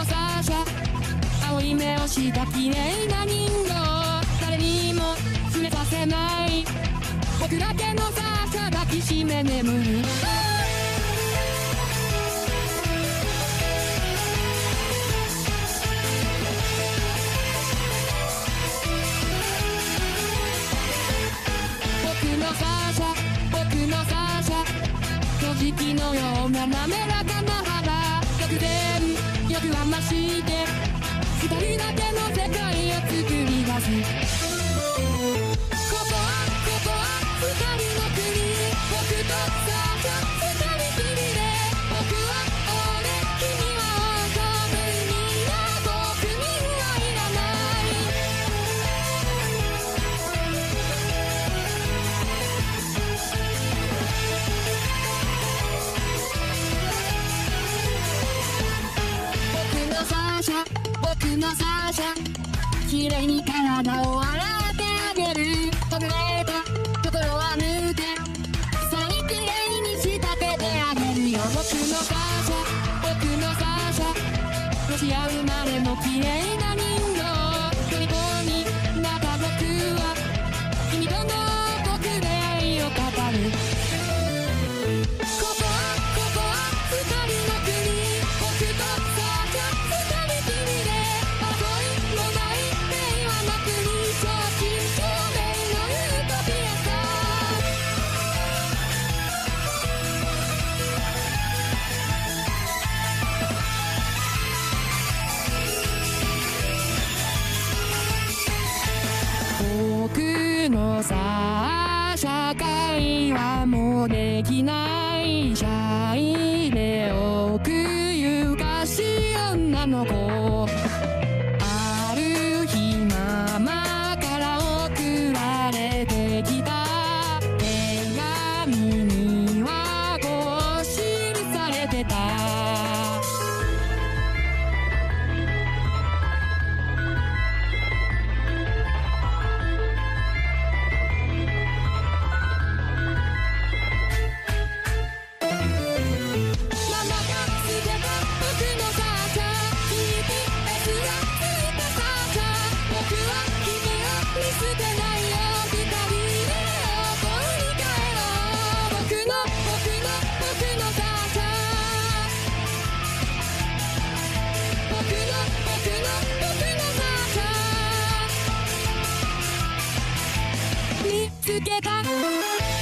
サーシャ、青い目をした綺麗な人形、誰にも触れさせない、僕だけのサーシャ抱きしめ眠る。僕のサーシャ、僕のサーシャ、正直のような滑らかな肌、突然欲は増して二人だけの世界を作り出す。ここは二人の国、僕とサーシャ二人きりで、僕は俺、君は男、みんな僕にはいらない。僕のサーシャ、僕のサーシャ、綺麗に体を洗ってあげる。ほぐれたところは抜いて、さらに綺麗に仕立ててあげるよ。僕のサーシャ、僕のサーシャ、ロシア生まれの綺麗な人形、虜になった僕は君との僕出会いを語る。ここは二人の国、僕とサーシャ二人きりで、争いもない平和な国、正真正銘のユートピアさ。僕のさ、社会はもうできないシャイで奥ゆかしい女の子、ある日ママから送られてきた手紙にはこう記されてた。見つけた